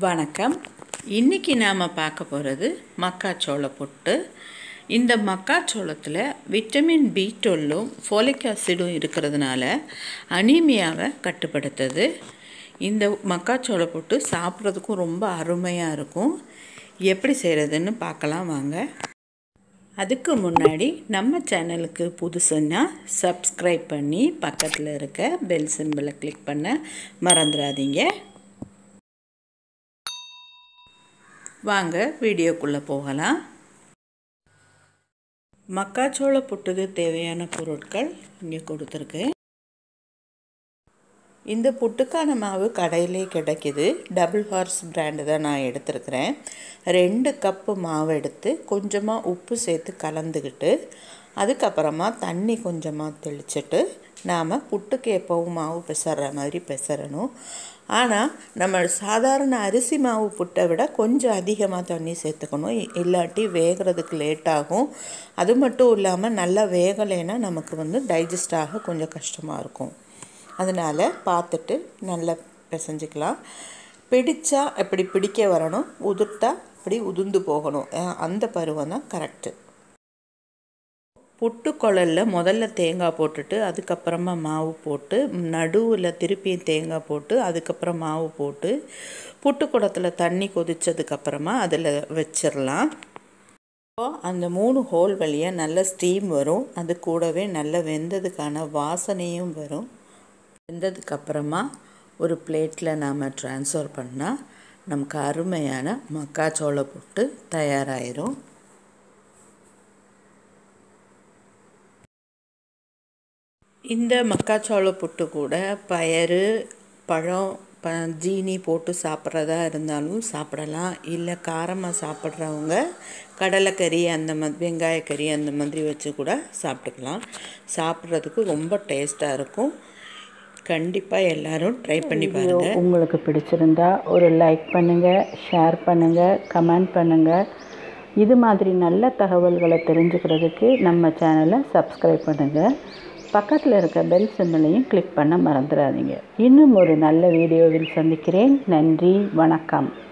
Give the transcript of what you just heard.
வணக்கம். இன்றைக்கி நாம் பார்க்க போகிறது மக்காச்சோள புட்டு. இந்த மக்காச்சோளத்தில் விட்டமின் B12ம் ஃபோலிக் ஆசிடும் இருக்கிறதுனால அனீமியாவை கட்டுப்படுத்துது. இந்த மக்காச்சோள புட்டு சாப்பிட்றதுக்கும் ரொம்ப அருமையாக இருக்கும். எப்படி செய்கிறதுன்னு பார்க்கலாம் வாங்க. அதுக்கு முன்னாடி நம்ம சேனலுக்கு புதுசுன்னா சப்ஸ்கிரைப் பண்ணி பக்கத்தில் இருக்க பெல் சிம்பிளை கிளிக் பண்ண மறந்துடாதீங்க. வாங்க வீடியோக்குள்ளே போகலாம். மக்காச்சோள புட்டுக்கு தேவையான பொருட்கள் இங்கே கொடுத்துருக்கு. இந்த புட்டுக்கான மாவு கடையிலே கிடைக்கிது. டபுள் ஹார்ஸ் பிராண்டு தான் நான் எடுத்துருக்கிறேன். 2 கப்பு மாவு எடுத்து கொஞ்சமாக உப்பு சேர்த்து கலந்துக்கிட்டு அதுக்கப்புறமா தண்ணி கொஞ்சமாக தெளிச்சிட்டு நாம் புட்டுக்கு எப்போவும் மாவு பிசைற மாதிரி பிசறணும். ஆனால் நம்ம சாதாரண அரிசி மாவு புட்டை விட கொஞ்சம் அதிகமாக தண்ணி சேர்த்துக்கணும், இல்லாட்டி வேகிறதுக்கு லேட்டாகும். அது மட்டும் இல்லாமல் நல்லா வேகலைன்னா நமக்கு டைஜஸ்ட் ஆக கொஞ்சம் கஷ்டமாக இருக்கும். அதனால் பார்த்துட்டு நல்லா பிசைஞ்சிக்கலாம். பிடிச்சா எப்படி பிடிக்க வரணும், உதிர்த்தா இப்படி உதிர்ந்து போகணும். அந்த பருவம் தான் கரெக்டு. புட்டுக்குழலில் முதல்ல தேங்காய் போட்டுட்டு அதுக்கப்புறமா மாவு போட்டு நடுவில் திருப்பியும் தேங்காய் போட்டு அதுக்கப்புறம் மாவு போட்டு புட்டுக்குடத்தில் தண்ணி கொதித்ததுக்கப்புறமா அதில் வச்சிடலாம். அந்த 3 ஹோல் வழியாக நல்ல ஸ்டீம் வரும். அது கூடவே நல்லா வெந்ததுக்கான வாசனையும் வரும். வெந்ததுக்கப்புறமா ஒரு பிளேட்டில் நாம் ட்ரான்ஸ்ஃபர் பண்ணால் நமக்கு அருமையான மக்காச்சோள புட்டு தயாராகிடும். இந்த மக்காச்சோள புட்டு கூட பயறு, பழம், ஜீனி போட்டு சாப்பிட்றதா இருந்தாலும் சாப்பிடலாம். இல்லை காரமாக சாப்பிட்றவங்க கடலைக்கறி அந்த மாதிரி வெங்காயக்கறி அந்த மாதிரி வச்சு கூட சாப்பிட்டுக்கலாம். சாப்பிட்றதுக்கு ரொம்ப டேஸ்ட்டாக இருக்கும். கண்டிப்பாக எல்லோரும் ட்ரை பண்ணி பாருங்கள். உங்களுக்கு பிடிச்சிருந்தா ஒரு லைக் பண்ணுங்கள், ஷேர் பண்ணுங்கள், கமெண்ட் பண்ணுங்கள். இது மாதிரி நல்ல தகவல்களை தெரிஞ்சுக்கிறதுக்கு நம்ம சேனலை சப்ஸ்கிரைப் பண்ணுங்கள். பக்கத்தில் இருக்க பெல் சிம்பிளையும் கிளிக் பண்ண மறந்துடாதீங்க. இன்னும் ஒரு நல்ல வீடியோவில் சந்திக்கிறேன். நன்றி, வணக்கம்.